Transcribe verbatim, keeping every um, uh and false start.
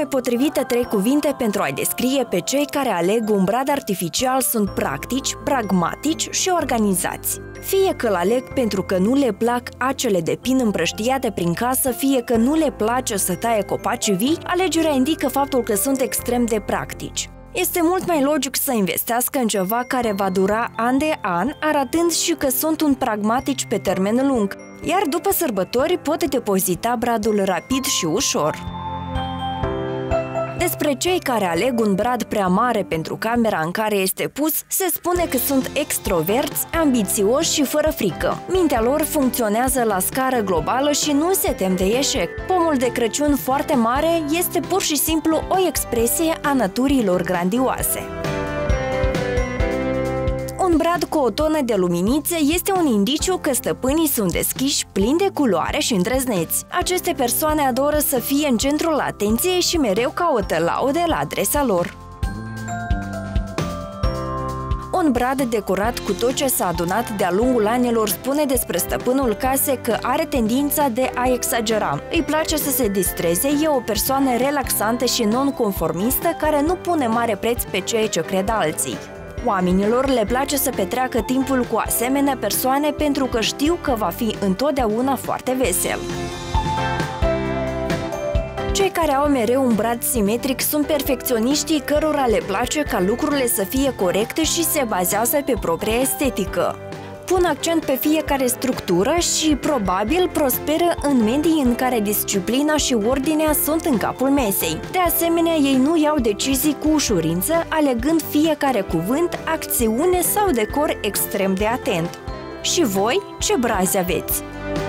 mai potrivite trei cuvinte pentru a descrie pe cei care aleg un brad artificial sunt practici, pragmatici și organizați. Fie că îl aleg pentru că nu le plac acele de pin împrăștiate prin casă, fie că nu le place să taie copaci vii, alegerea indică faptul că sunt extrem de practici. Este mult mai logic să investească în ceva care va dura an de an, arătând și că sunt un pragmatici pe termen lung, iar după sărbători pot depozita bradul rapid și ușor. Despre cei care aleg un brad prea mare pentru camera în care este pus, se spune că sunt extroverți, ambițioși și fără frică. Mintea lor funcționează la scară globală și nu se tem de eșec. Pomul de Crăciun foarte mare este pur și simplu o expresie a naturii lor grandioase. Un brad cu o tonă de luminițe este un indiciu că stăpânii sunt deschiși, plini de culoare și îndrăzneți. Aceste persoane adoră să fie în centrul atenției și mereu caută laude la adresa lor. Un brad decorat cu tot ce s-a adunat de-a lungul anilor spune despre stăpânul casei că are tendința de a exagera. Îi place să se distreze, e o persoană relaxantă și nonconformistă care nu pune mare preț pe ceea ce cred alții. Oamenilor le place să petreacă timpul cu asemenea persoane pentru că știu că va fi întotdeauna foarte vesel. Cei care au mereu un brad simetric sunt perfecționiștii cărora le place ca lucrurile să fie corecte și se bazează pe propria estetică. Pun accent pe fiecare structură și, probabil, prosperă în medii în care disciplina și ordinea sunt în capul mesei. De asemenea, ei nu iau decizii cu ușurință, alegând fiecare cuvânt, acțiune sau decor extrem de atent. Și voi, ce brazi aveți?